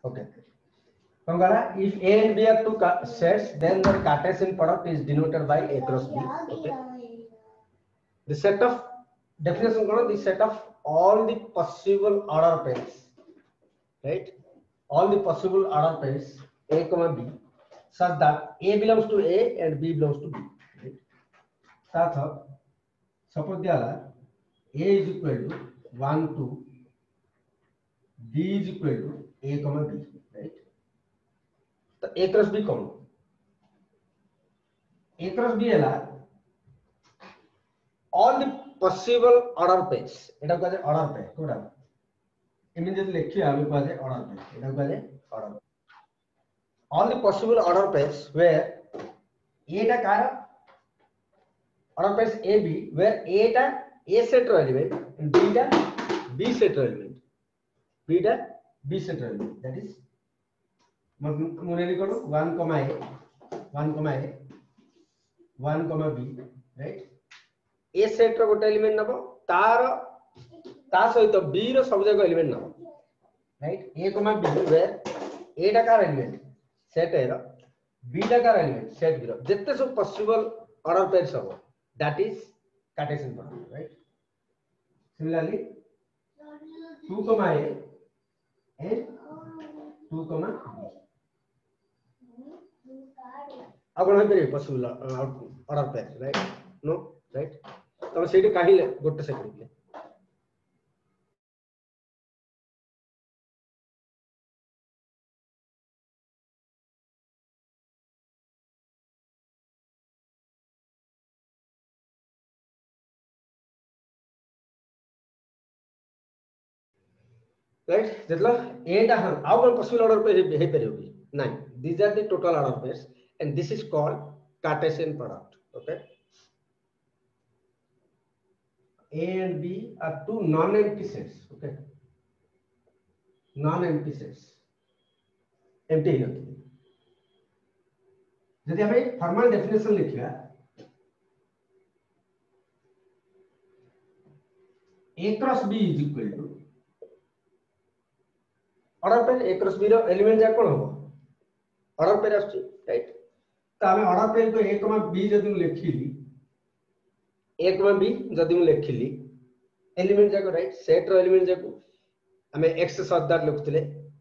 Okay. If A and B are two sets, then the Cartesian product is denoted by A cross B. Okay. The set of definition the set of all the possible order pairs, right? All the possible order pairs A comma B, such that A belongs to A and B belongs to B. Right? That's suppose A is equal to 1 2, B is equal to A comma B, right? तो A cross B कौन? A cross B है all the possible order pairs. এটা কয় order pair Coda immediately লিখি আমি কয় order pair. এটা কয় order. All the possible order pairs where A টা কার order pairs A B where A টা A set ro element and B টা B set ro element. B টা B set ro element. That is মনে করো 1 comma A 1 comma A 1 comma B, right? A set रो गोटे element नबो ता सहित B रो सब जगह एलिमेंट नबो, right? A comma B where A टा कार एलिमेंट सेट A रो B टा कार एलिमेंट सेट B रो जत्ते सब पॉसिबल ऑर्डर पेयर्स हबो that is Cartesian product, right? Similarly 2 comma A and 2 comma B अब कौन है possible order pair, right? No, right? तो सेठी काहिले गोटे सेकंड ले राइट जेतला एटा हम आउ कोन पॉसिबल ऑर्डर पे हे परियोगी नहीं, these are the total order pairs and this is called Cartesian product. Okay, A and B are two non-empty sets. Okay, non-empty sets empty नहीं यदि हमें फॉर्मल डेफिनेशन लिखिया A cross B is equal to order pair A cross B रो element जा कोन हो order pair आछी, right? तो हमें ऑर्डर पेयर को A comma B जदि लिखिली A comma B जदि लिखिली एलिमेंट जा को, राइट? सेट रो एलिमेंट जा को हमें x शब्द लिखुतले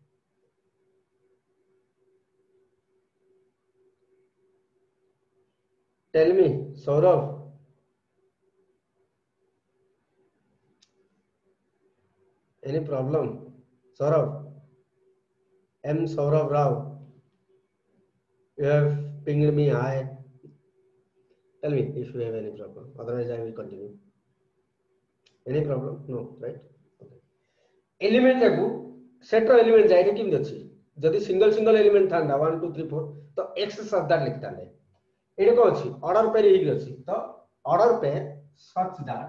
tell me Saurabh any problem? Saurabh M Saurabh Rao, you have pinged me. Hi, tell me if you have any problem, otherwise I will continue. Any problem? No, right? Okay. Element जाकू set रो element जाए किम दच्छी जदि single element थांदा 1 2 3 4 तो x शब्द लिखता है एडे को अछि ऑर्डर पेयर ही अछि तो order pair such that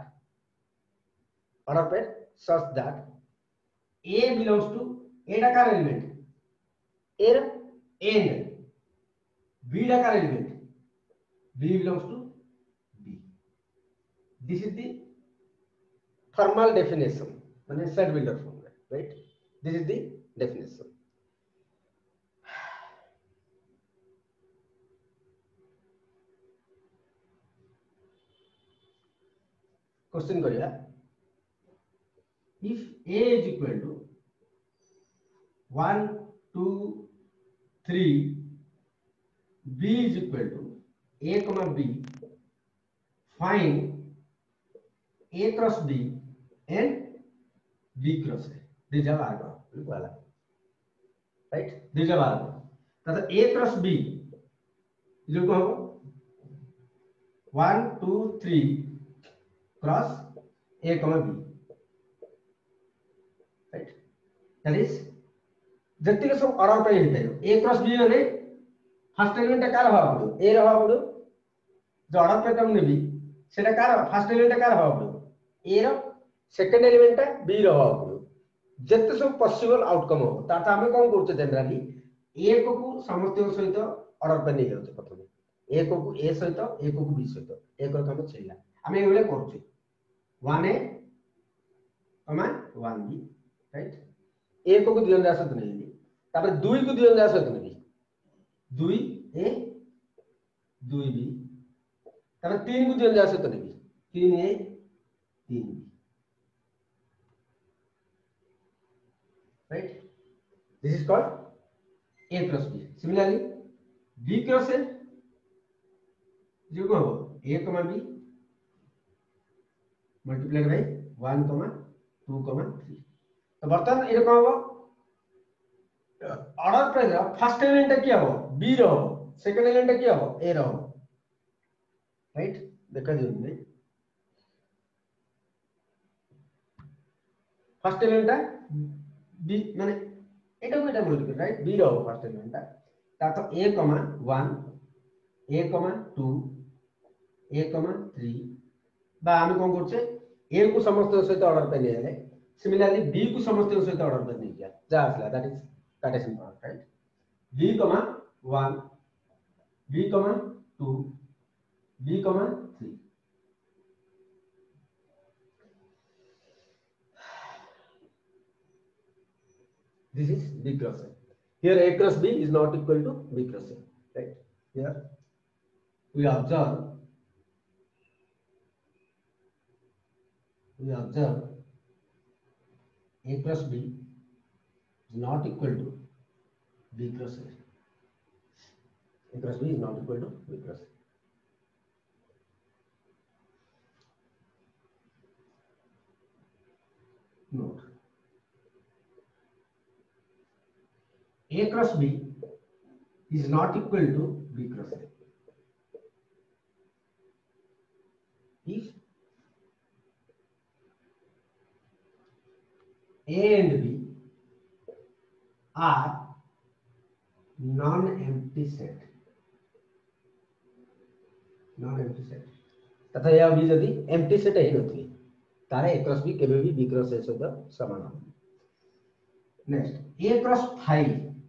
A belongs to A टा का एलिमेंट A and B टा का element B belongs to B. This is the formal definition, माने set builder formula, right? This is the definition. Question करिया if A is equal to 1 2 3 B is equal to A comma B, find A cross B and B cross A. These are arguments, right? These are arguments. That A cross B is equal to 1 2 3 cross A comma B, right? That is जति के सब order पे ही है A cross B माने first element का रहबो A रहबो जो ऑर्डर पे तुम नेबी सेटा कार फर्स्ट एलिमेंट का रहबो A रो सेकंड एलिमेंट B रहबो जति सब पॉसिबल आउटकम हो ताता हमें कोन करते जनरली A को समस्त सहित ऑर्डर पे नहीं जाउते प्रथम A को A सहित A को B सहित A को काम छिला हमें एबले करछु 1A 1B, राइट? A को दिलन रासत नहीं तापर 2 को 2 जन सहित नेबी 2 ए 2 बी तापर 3 को 2 जन सहित नेबी 3 A 3 B right this is called A cross B similarly B cross A जो को ए कमा बी मल्टीप्लाइड बाय 1 कमा 2 कमा 3 तो बर्तमान ए को हो ऑर्डर प्राइस फर्स्ट एलिमेंट क्या हो बी रो सेकंड एलिमेंट क्या हो ए रो राइट देखा दियो फर्स्ट एलिमेंट बी माने एटा को एटा मल्टीप्लाई राइट बी रो फर्स्ट एलिमेंट ता तो a 1 a 2 a 3 बा हम कोन करछे a को समस्त सहित ऑर्डर पे ले सिमिलरली b को समस्त सहित ऑर्डर पे नहीं किया जा आसला that is Cartesian product right b 1 b 2 b 3 this is b cross a here a cross b is not equal to b cross a right here we observe a cross b is not equal to b cross a cross b is not equal to b cross a note a cross b is not equal to b cross a if a and b are non-empty set तथा यह भी यदि empty set है नथि तारे a cross b केबे भी b cross a सहित समान हो next a cross 5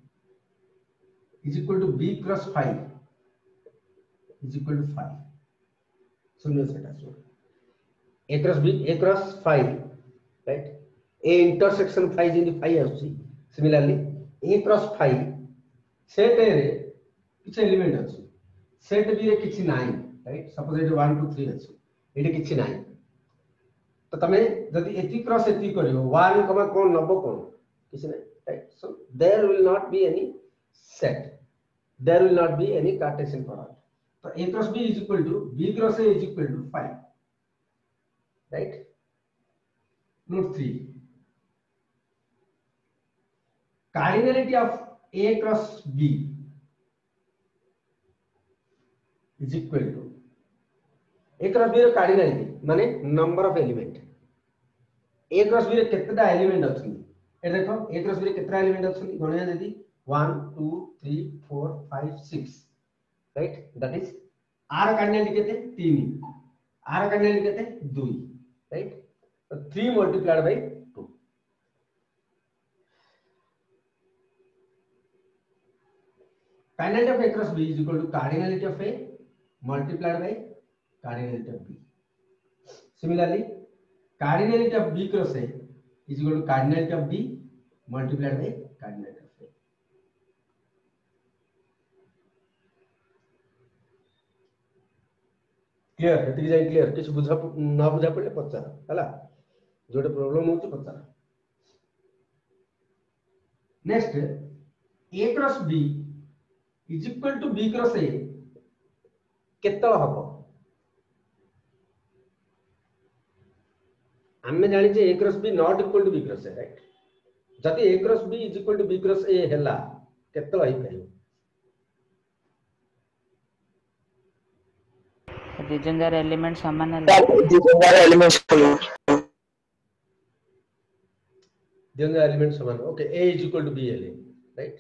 is equal to b cross 5 is equal to 5 सुनिए सेटा सो a cross b a cross 5 right a intersection 5 in the 5 आसी similarly a cross 5 set A रे किछ एलिमेंट अछि सेट बी रे किछ नाही राइट सपोज इट 1 2 3 अछि एटे किछ नाही तो तमे जदि एति क्रॉस एति करियो 1 कमा कोन नबो कोन किछ नाही right so there will not be any set there will not be any Cartesian product so a cross b is equal to b cross a is equal to 5 right note 3 cardinality of a cross b is equal to a cross b रो cardinality माने number of element a cross b रे केतेटा element अछि ए देखो a cross b रे केतेटा element अछि गणना यदि 1 2 3 4 5 6 right that is r cardinality केते 3 r cardinality केते 2 right so 3 multiplied by 2 cardinality of a cross b is equal to cardinality of a multiplied by cardinality of b similarly cardinality of b cross a is equal to cardinality of b multiplied by cardinality of a clear एति जाय clear किछ बुझा ना बुझा पड़ले पचार हला जोटे problem होची पचार next a cross b is equal to b cross a केतल हबो हमें जानि जे a cross b not equal to b cross a right जति a cross b is equal to b cross a हैला केतल होई परियो दिजंगार एलिमेंट समान है दिजंगार एलिमेंट समान okay a is equal to b ले राइट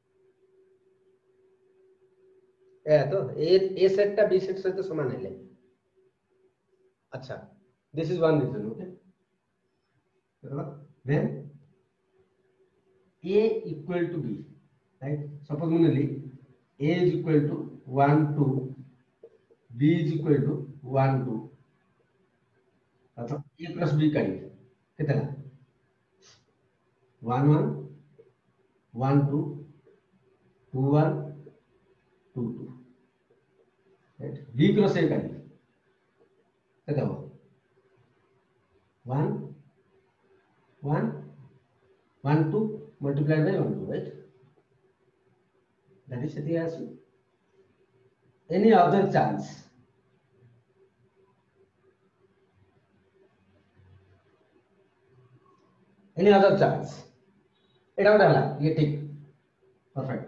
ए तो a सेट टा b सेट से तो समान है अच्छा this is one reason okay then a equal to b right suppose मुनली a is equal to 1 2 b is equal to 1 2 अथवा a plus b करी कितना 1 1 1 2 2 1 2 2 राइट b क्रॉस a काढली केते हो 1 1 1 2 multiplied by 1 2 right that is the answer. Any other chance? Any other chance? এটা ওটা হলা ये ठीक परफेक्ट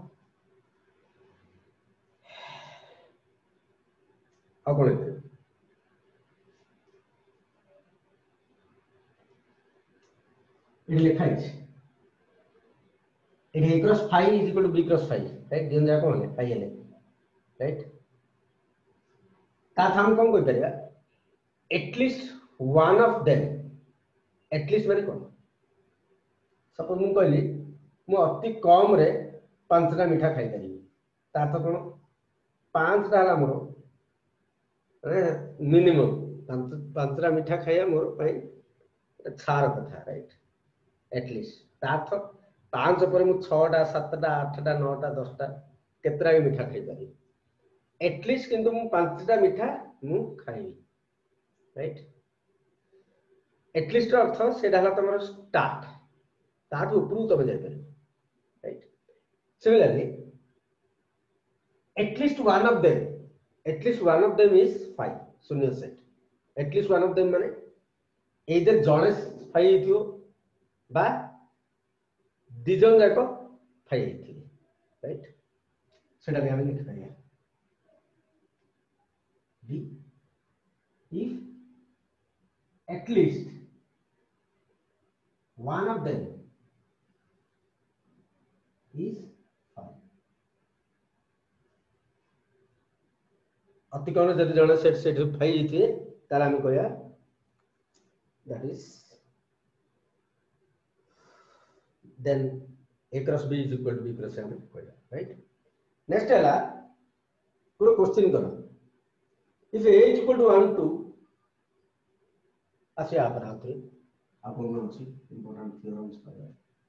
आओ कोण येते এটা লেখা আছে এটা a cross phi is equal to b cross phi right दिन जा कोण phi ले राइट ता हम कोन कोइ परिया at least one of them at least माने कोन सपोज मु कहली मु अति कम रे पांचटा मिठा खाई परिबी ता तो कोन पांचटा हला मोर मिनिमम पांचटा मिठा खाया मोर पई छार कथा राइट एटलीस्ट ताथ पांच पर मु 6टा 7टा 8टा 9टा 10टा केतरा भी मिठा खाई पारी एटलीस्ट किंतु मु 5टा मिठा मु खाइबी राइट एटलीस्ट अर्थ सेटा हला तमर स्टार्ट ताठ ऊपर तब जाय पारे right similarly at least one of them is 5 शून्य set at least one of them माने एदर जणे 5 हेतियो बा दिजन जाक 5 हेतियो राइट सेटा भी हम लिख पारिया B if at least one of them is 5 अति कम जति जण सेट 5 हेतिए ताला हम कहया that is then a cross b is equal to b cross a हम कहया राइट नेक्स्ट हला पूरा क्वेश्चन करो if a is equal to 1 2 अच्छे आप आते आपको में अच्छी इंपॉर्टेंट थ्योरम्स पढ़ा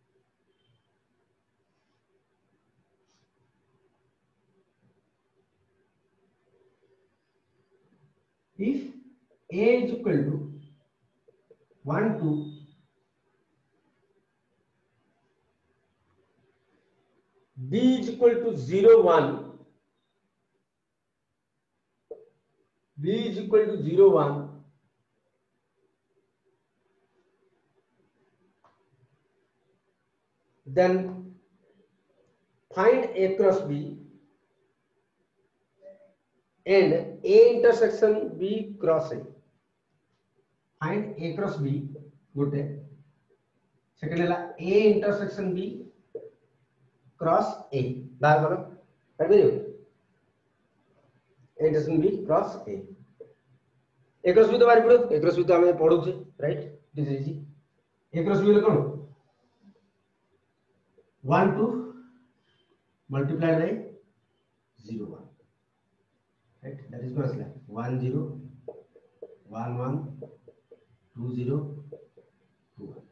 if a is equal to 1 2 b is equal to 0 1 b is equal to 0 1 then find a cross b and a intersection b cross a find a cross b गोटे second हला a intersection b cross a बाहर करो कर दियो a intersection b cross a cross b तो बाहर पड़ो a cross b तो हमें पढ़ू छे right this is easy a cross b ले कोन 1 2 multiplied by 0 1 right that is equals like 1 0 1 1 2 0 2 1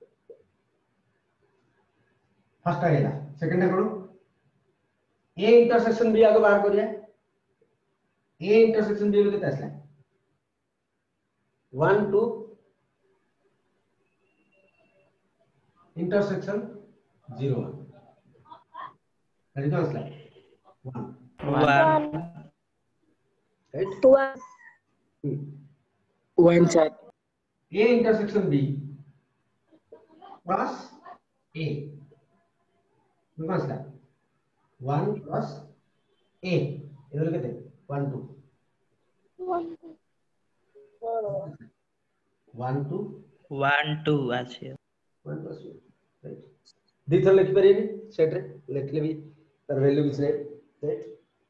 first आएगा सेकंड है करो a इंटरसेक्शन b आगे बाहर करिया a इंटरसेक्शन b कितना आसला 1 2 intersection 0 1 that is equals like 1 right 1 sir a intersection b cross a equals like 1 plus a इधर कितने 1 2 1 2 1 2 আছে 1 plus 2 right दी थर लिख परिए सेट रे लिखले भी तर वैल्यू किछ रे राइट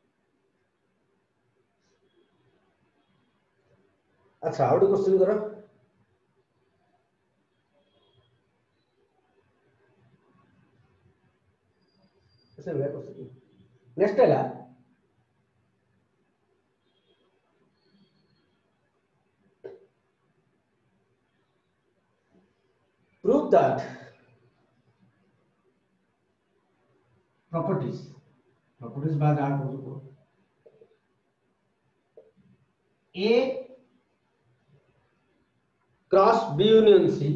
अच्छा आउट क्वेश्चन करो ऐसे वे क्वेश्चन नेक्स्ट है prove that प्रॉपर्टीज बाद आ को A cross B union C,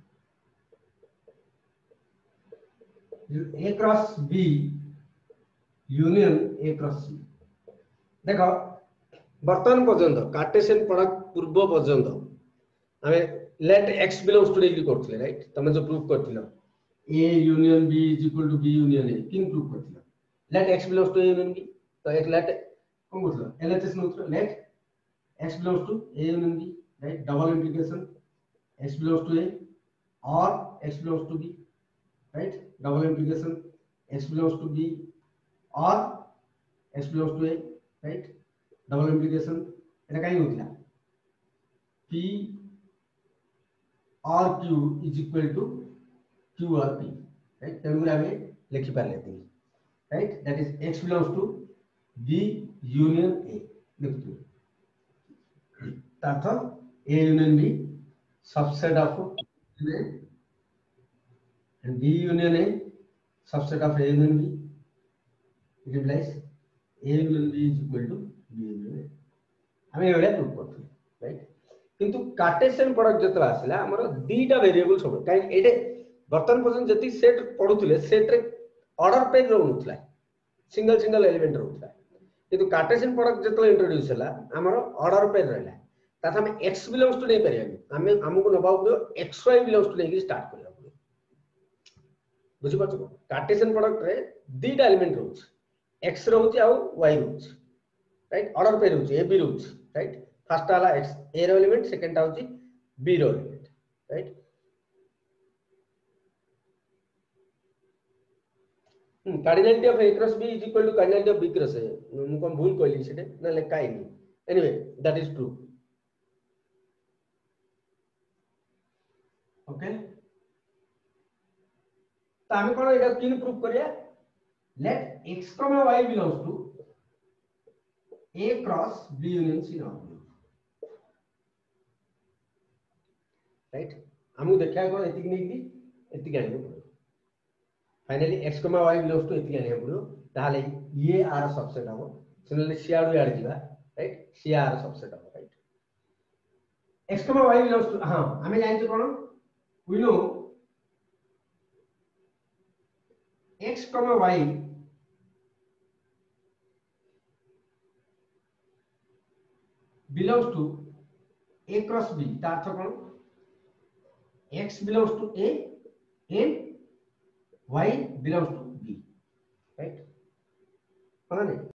A cross B union A cross C। देखो वर्तमान पर्यंत कार्टेशियन प्रोडक्ट पूर्व पर्यंत हमें let x belongs to degree करथिले, राइट? तमे जो प्रूफ करथिलो A union B is equal to B union A किन प्रूफ करथिलो? Let x belongs to A union B। तो एक लेट कोन करथिलो LHS नउथरो let x belongs to A union B, right? Double integration x belongs to A और x belongs to B, right? Double integration x belongs to B और x belongs to A, right? Double integration एटा काई होतिला P और Q is equal to Q और P, right? तेनु हमें लिखि पाले थी, right? That is x belongs to B union A लिखतु अर्थ A union B subset of A and B union A subset of A union B, it implies A union B is equal to B union A। हमें एवढे proof करथि, right? किंतु Cartesian product जतला आसिला हमर दीटा variable सब काई एटे वर्तमान पर्यंत जति सेट पढुथिले सेट रे ऑर्डर पेज रहउथला, सिंगल सिंगल एलिमेंट रहउथला। किंतु कार्टेशियन प्रोडक्ट जतला इंट्रोड्यूस हला हमर ऑर्डर पेज रहला, ताथ हम x बिलोंग्स टू नै परियानी, हमें हमको नबाउ पड़ो xy बिलोंग्स टू नै स्टार्ट करिया पड़ो। बुझि पाछो? कार्टेशियन प्रोडक्ट रे दीटा एलिमेंट रहउछ, x रहउछ आ y रहउछ, राइट? ऑर्डर पेज रहउछ a b रहउछ, राइट? फर्स्ट वाला x a रो एलिमेंट, सेकंड टा होची b रो element, right? Cardinality of a cross b is equal to cardinality of b cross a। मु कोन भूल कहली सेटे ना लेखा आइनी। Anyway that is true. Okay, तो हमें कोन एटा किन प्रूफ करिया? Let x, y belongs to A cross B union C now, right? हमु देखा कोन एतिक नै कि एतिक आनी पड़ो। Finally x, y belongs to एतिक आनी पड़ो, ताले ये आर सबसेट हो। सिमिलरली C आर याड दिबा, राइट? C आर सबसेट हो, right? x, y belongs to हां हमें जानि छ कोन we know x, y belongs to A cross B, तार अर्थ कोन x belongs to A and y belongs to B, right? कोन नै